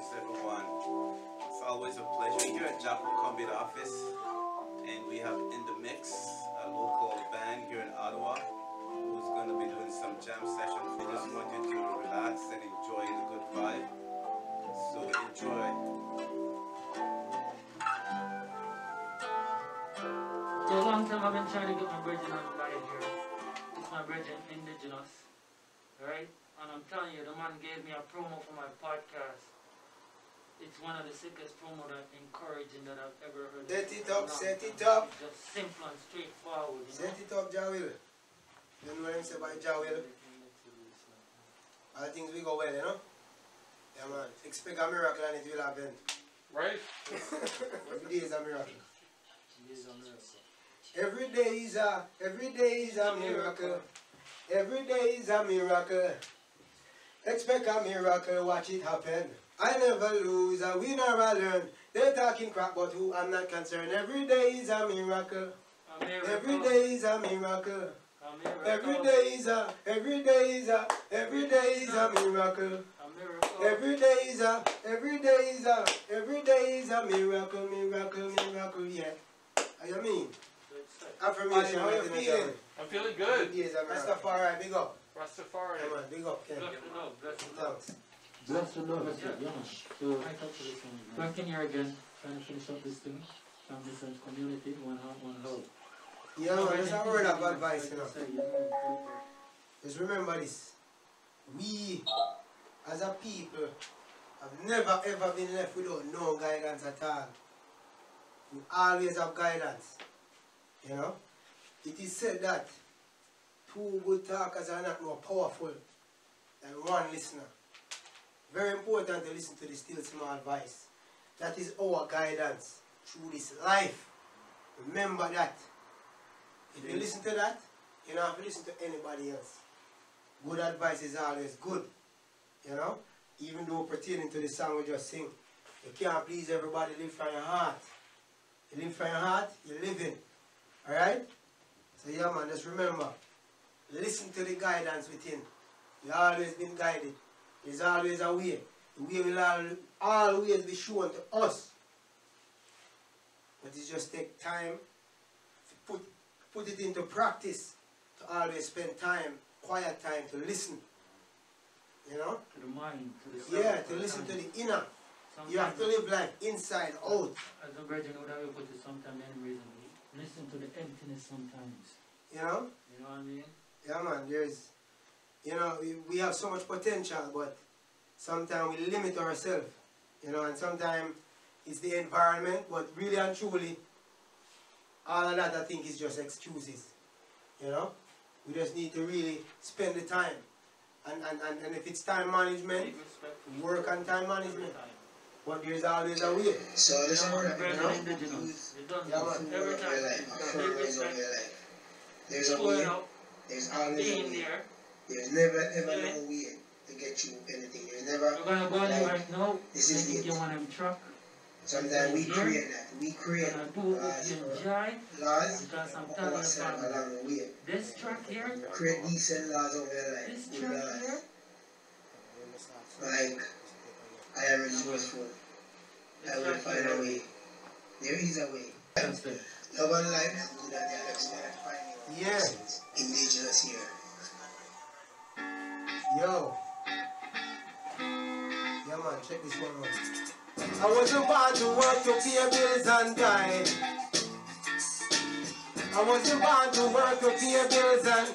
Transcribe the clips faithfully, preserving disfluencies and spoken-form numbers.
Greetings everyone. It's always a pleasure here at Jacobcombie office, and we have in the mix a local band here in Ottawa who's going to be doing some jam sessions. We just want you to relax and enjoy the good vibe. So enjoy. For a long time I've been trying to get my brethren on the line here. It's my brethren Indigenous, right? And I'm telling you, the man gave me a promo for my podcast. It's one of the sickest promo that encouraging that I've ever heard. Set it up, set it up. It's just simple and straightforward. You Set know? it up, Jawil. You know what I'm saying by Jawil? All things we go well, you know? Yeah, man. Expect a miracle and it will happen. Right? Every day is a miracle. It is a miracle. Every day is a, every day is a miracle. Every day is a miracle. Expect a miracle, watch it happen. I never lose, I win or I learn. They're talking crap, but who I'm not concerned. Every day is a miracle. A miracle. Every day is a miracle. A miracle. Every day is a, every day is a, every day is a miracle. A miracle. Every day is a, every day is a, every day is a miracle, miracle, miracle, yeah. How you mean? Affirmation, how you feeling? I'm feeling good. Rastafari, big up. Rastafari. Come on, big up, Ken. Bless the Lord, bless the Lord. Thanks. Bless the Lord. Yeah. So, back in here again, trying to finish up this thing. Family Sense community, one heart, one love. Yeah, man, that's a word of advice, you know. Say, yeah, man. Just remember this. We, as a people, have never ever been left without no guidance at all. We always have guidance. You know? It is said that two good talkers are not more powerful than one listener. Very important to listen to the still small voice. That is our guidance through this life. Remember that. If you listen to that, you don't have to listen to anybody else. Good advice is always good. You know? Even though pertaining to the song we just sing. You can't please everybody, live from your heart. You live from your heart, you're living. Alright? So yeah man, just remember, listen to the guidance within. You've always been guided. There's always a way. The way will al always be shown to us. But it just take time to put, put it into practice. To always spend time, quiet time to listen. You know? To the mind, to the Yeah, to listen to the inner. You have to live life inside out. As a virgin would have put it sometimes any reason. Listen to the emptiness sometimes. You know? You know what I mean? Yeah man, there's, you know, we, we have so much potential, but sometimes we limit ourselves. You know, and sometimes it's the environment, but really and truly, all of that I think is just excuses. You know? We just need to really spend the time. And, and, and, and if it's time management, work on time management. But there's always a way. So this is what Very you know. indigenous. You don't Yeah, know. man. Every time. Affirmations of your life. There's a Pulling way. up, There's always a being way. there. There's never ever Yeah. no way to get you anything. There's never. We're gonna go in like, right now. this is Make it. you want them truck. Sometimes we Yeah. create that. We create We're gonna do it laws with for enjoy. laws Because I'm for telling you ourselves something. along the way. This truck here, Create decent laws over your life. this With truck laws. here, Like I am resourceful. I will this truck find a here. way. There is a way. That's it. Love and life, good at the Alex finding Yeah. indigenous here. Yo. Yeah man, check this one out. I wasn't born to work to pay bills on time. I wasn't born to work to pay bills on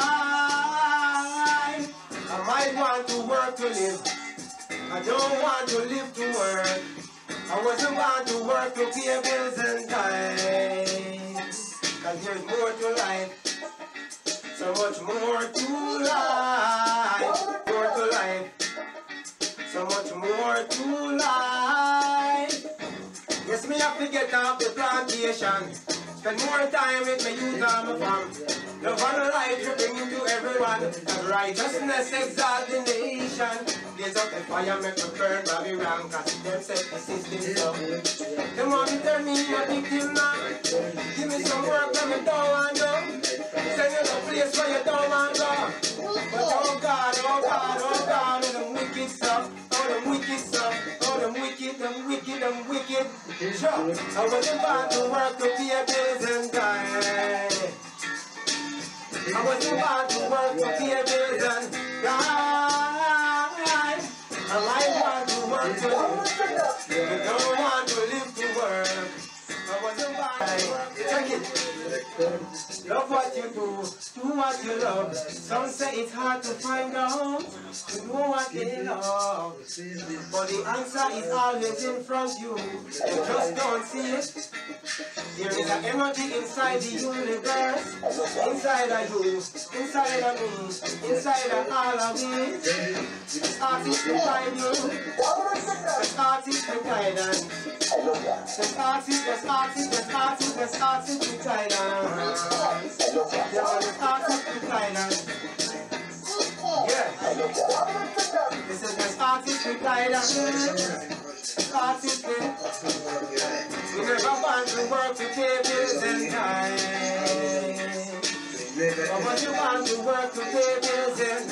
time. I might want to work to live. I don't want to live to work. I wasn't born to work to pay bills on time. Cause there's more to life. So much more to life. More to life. So much more to life. Yes, me have to get off the plantation. Spend more time with my youth and my fam. Love and light you bring it to everyone. And righteousness exalt the nation. Blaze up the fire, make me burn Babylon. Cause them set the system up. Them want to turn me a victim now. Give me some work when me don't want to. Send you to a place where you don't want to go. But oh God, oh God, oh God, oh them wicked stuff. Oh them wicked stuff. Oh Sure. I wasn't born to work to pay bills and die. I wasn't born to work to pay bills and die. And I want to work to live. You don't want to live to work. I wasn't born to work. Check it. Love what you do, do what you love. Some say it's hard to find out to do what they love. But the answer is always in front of you. You just don't see it. There is an energy inside the universe, inside of you, inside of me, inside of all of me. The artist will guide you. The artist will guide us. The artist, the artist, the artist, the artist will guide us. Yeah, the artist will guide us. Yeah. This is the artist will guide us. Artist will. We never want to work to pay bills and time. But when you want to work to pay bills and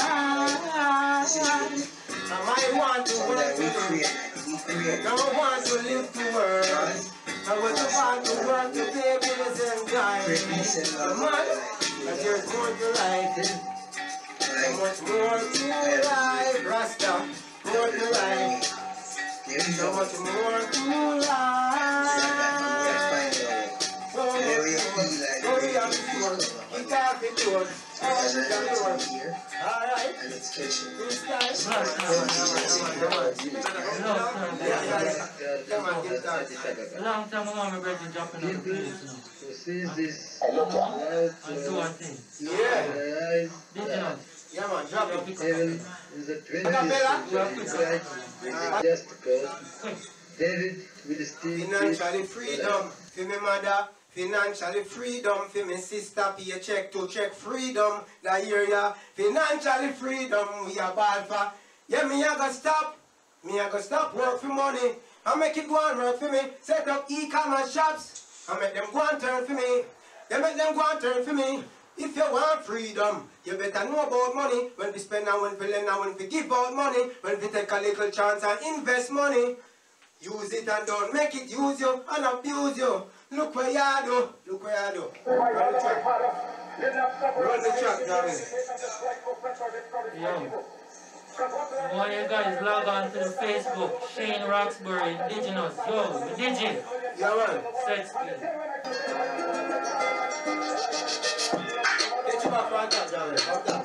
die, I might want to work to live. Don't want to live to work. I want to want to work to pay bills and die. Come on, but there's more to life. So much more to life, Rasta. More to life. So much more to life. So much more. Go beyond the door. Get out the door. Out the door. Alright. And it's kitchen. This guy. Come on, come on, come on. Come on, get down. Long time my mama brother jumping on the place. So since this And do one thing. Yeah. Digital. Yeah, man, drop it. heaven is the twentieth just because David will still Financially freedom for me mother, financially freedom for me sister, pay check to check freedom, that year ya. Financially freedom we are ball for. Yeah, me a go stop, me a go stop work for money. I make it go and work for me, set up e-commerce shops, I make them go and turn for me. They make them go and turn for me. If you want freedom, you better know about money. When we spend and when we lend and when we give out money, when we take a little chance and invest money, use it and don't make it use you and abuse you. Look where you do. Look where you do. Run the track. Run the track, darling. Yo. I want you guys log on to the Facebook, Shane Roxbury, Indigenous. Yo, we digi. Yeah, man. Sex kid. Get you back on top, darling. On top.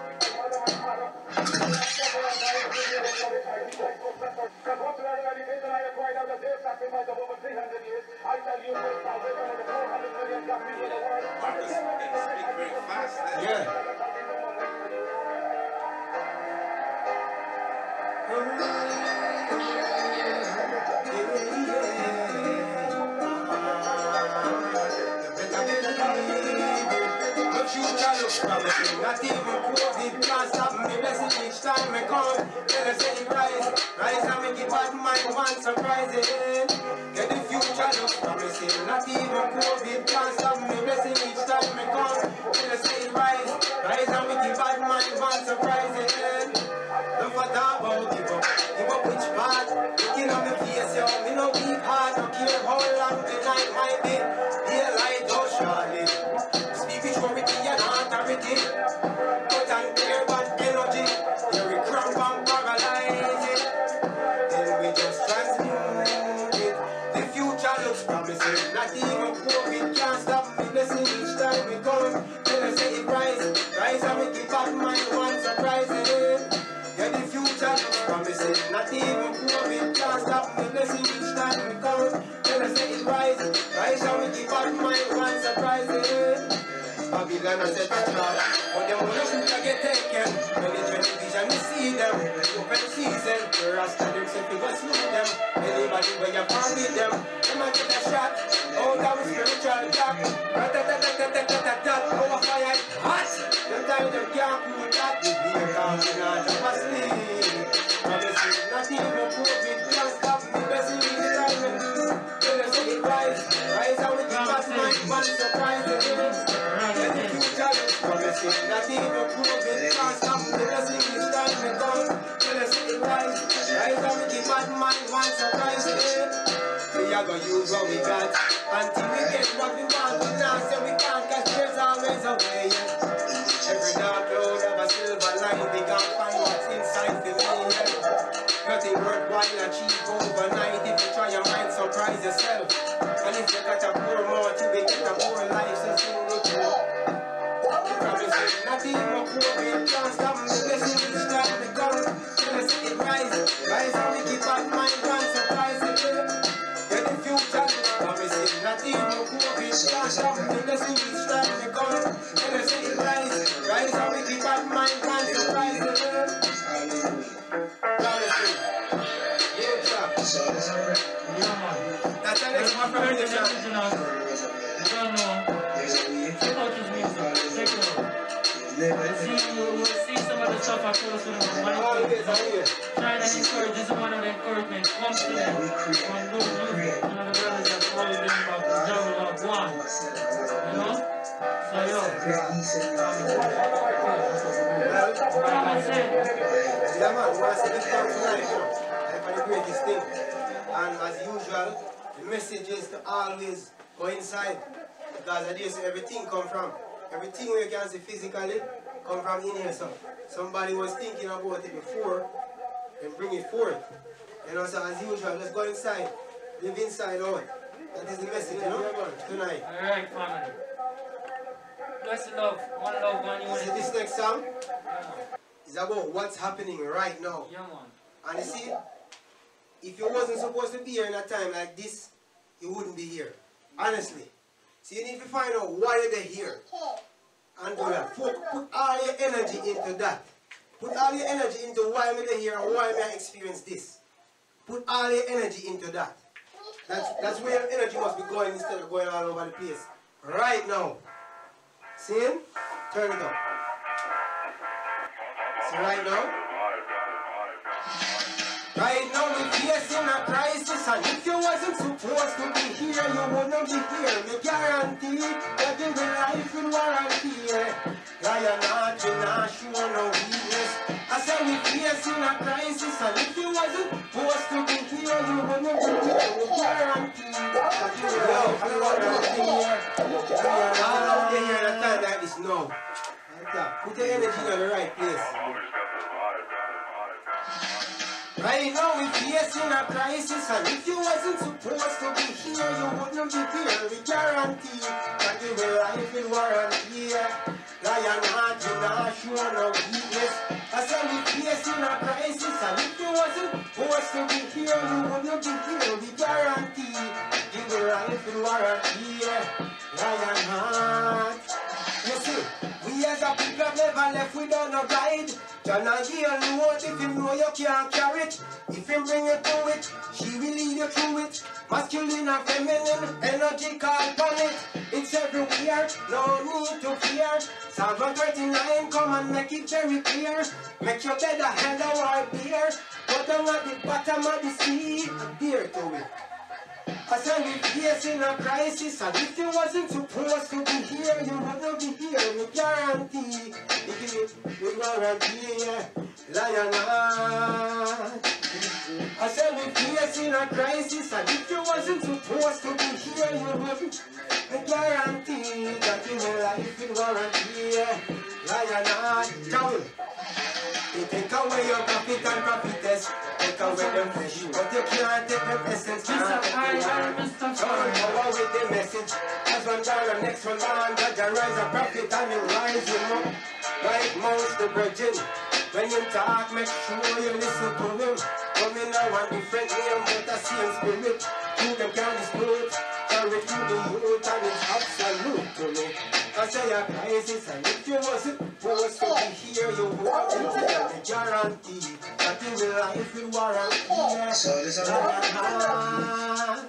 Marcus, they speak very fast. eh? Yeah. Not even COVID can't stop me blessing each time I come. Tell us say it rise, rise and make it bad mind one surprising. Get the future look promising. Not even COVID can't stop me blessing each time I come. Tell us say it rise, rise and make it bad mind one surprising. Don't for talk about give up, give up which part? Looking on me face, yo, me no weak heart. Don't care how long the night might be. Daylight or shortly. Speak with purity and authority. Put on clear bad energy. Here we cramp and paralyze it. Then we just transmute it. The future looks promising. Not even COVID can't stop me blessing each time we come. Then I say it rise, rise and make it back mind one surprising. Yeah, the future looks promising. Not even COVID can't stop me blessing each time we come. Then I say it rise, rise and make it back mind one surprising. Babylon has set a trap, but them wanna shoot and get taken. When they try to vision, we see them. Open season, the Rasta them say we go sleep them. Anybody when you farm with them, them a get a shot. Out of spiritual jack. Rat-a-tat-tat-tat-tat-tat-tat. Our fire is hot. Them time them can't cool that. We be a calm, we not drop asleep. Promising not even COVID can't stop me blessing each time. Tell us say it rise, rise and we keep that mind one surprising. Promising not even COVID can't stop the blessing each time we come. Tell us it rise, rise and we keep bad mind one surprising. We are gonna use what we got. Until we get what we want, we now say we can't, cause there's always a way. Yeah. Every dark cloud have a silver line, we can't find what's inside for me. Yeah. Nothing worthwhile achieve overnight. If you try your mind, surprise yourself. And if you got a poor mouth, you will get a poor life, so sing the poor. Nothing more poor, we can't stop the blessing each time they come. Till I see it rise, rise and we keep on mind, one surprise it. Get the future, promising nothing more poor, we can't stop the blessing each time they come. Till I see it rise, rise and we keep on mind, one surprise it. Promising, future. Yeah, man. That's the next one from the Original. future. You don't know. Check out his music. Check it out. We'll see, we'll, we'll see some of the stuff I post with him on All my this, all this. trying to encourage, this is one of the encouragement comes to them from those music. One of the brothers that always been about the jungle of one. You know? So yo, like I said, Yeah, man, we want to say this time tonight, you know, like for the greatest thing. And as usual, the message is to always go inside. Because I did say everything come from. Everything we can see physically come from in here. So somebody was thinking about it before and bring it forth. You know, so as usual, let's go inside. Live inside out. That is the message, you know, tonight. alright family. Bless the love, one love, one See unity. this next song Yeah man, is about what's happening right now. yeah man. And you see, if you wasn't supposed to be here in a time like this, you wouldn't be here. Honestly. So you need to find out why they're here. And do that. Put, put all your energy into that. Put all your energy into why they're here and why I experience this. Put all your energy into that. That's, that's where your energy must be going instead of going all over the place. Right now. See him? Turn it up. See right now? Right now we're facing a crisis, and if you wasn't supposed to be here, you wouldn't be here. Me guarantee that in the life will warranty. Lion not, you not show no weakness. I said we're facing a crisis, and if you wasn't supposed to be here, you wouldn't be here. Me guarantee that in the life will warranty. Lion all out there here at a time like this now. Like that. Put your energy in the right place. Right now we're facing a crisis, and if you wasn't supposed to be here, you wouldn't be here. We guarantee that you will life will warranty. Lion heart, you not show no weakness. I said we're facing a crisis, and if you wasn't supposed to be here, you wouldn't be here. We guarantee you will life will warranty. Lion heart. You see, we as a people have never left without no guide. John and Gail know it if you know you can't carry it. If you bring you to it, she will lead you through it. Masculine and feminine, energy call upon it. It's everywhere, no need to fear. Psalm one thirty-nine, come and make it very clear. Make your bed a hell of a beer. Put them at the bottom of the sea, adhere to it. I said we're facing a crisis, and if you wasn't supposed to be here, you wouldn't be here. We guarantee, we guarantee, yeah. Lion heart. I said we're facing a crisis, and if you wasn't supposed to be here, you wouldn't. We guarantee that in your life will warranty, yeah. Lion heart. Come. They take away your profit and profitess. Take away them flesh, but you can't take them essence. Can't take them power with the message. As one dollar, next one dollar, God you rise a profit and you rise him up. Like most the virgin. When you talk, make sure you listen to him. Come in now one different name, but the same spirit. You them can't dispute. Carry to the youth and it's absolute to me. I say a crisis, and if you wasn't supposed to be here, you wouldn't be here. I guarantee that in the life will warranty. So this is Lion heart.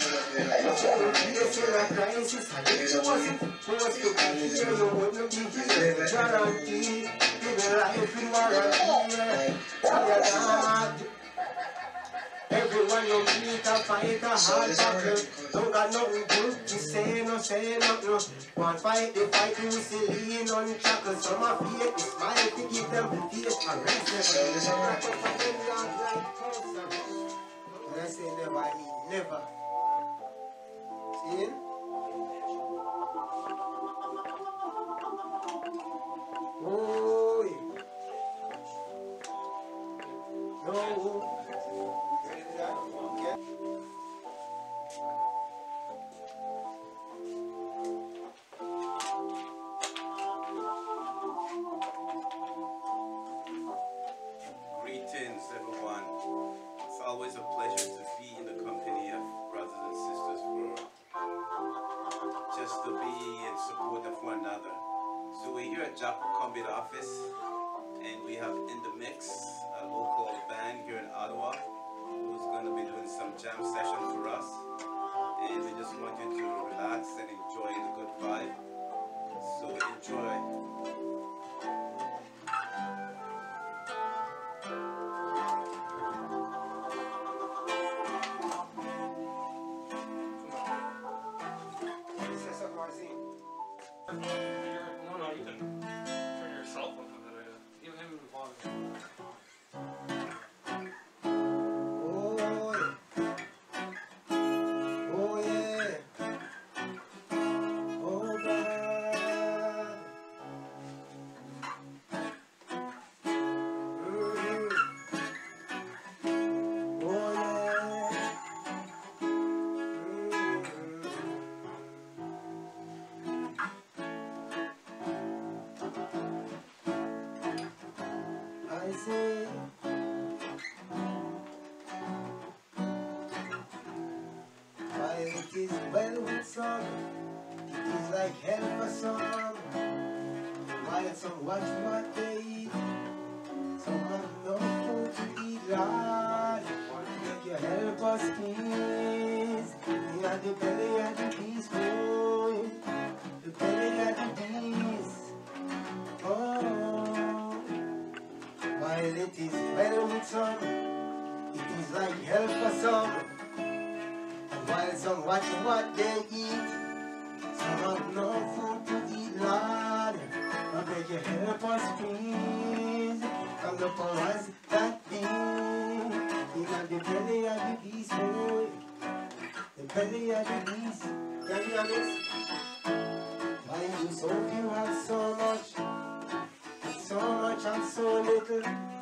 If you're a crisis, and if you wasn't supposed to be here, you wouldn't be here. I guarantee in the life will warranty. Lion heart. Everyone you meet a fight a hard battle. Don't got nothing good to say, no say nothing. One fight, they fight you see lean on shackles. Some are fear, they smile to give them face and rest. When I say never, I mean never. In? Oh, yeah. No. Ready for that? Okay. Greetings, everyone. It's always a pleasure to be in the company of brothers and sisters for just to be in support of one another. So we're here at Jaco Combit office, and we have in the mix a local band here in Ottawa who's going to be doing some jam session for us. And we just want you to relax and enjoy the good vibe. So enjoy. No, no, you can turn your cell phone to that. Give him the volume. Oh, yeah. Oh, yeah. Oh, God. Mm. Oh, yeah. Mm. I say, while it is well with some, it is like hell for some. While some watch what they eat, some have no food to eat, Lord. Make your help us, please. We are the belly of the beast, boy. The belly of the beast. Oh, while it is well with some, it is like hell for some. And while some watch what they eat, some have no food to eat, Lord. I beg you help us, please, from the powers that be. In the belly of the beast, boy. The belly of the beast. Can you honest? Why you so few have so much, so much and so little.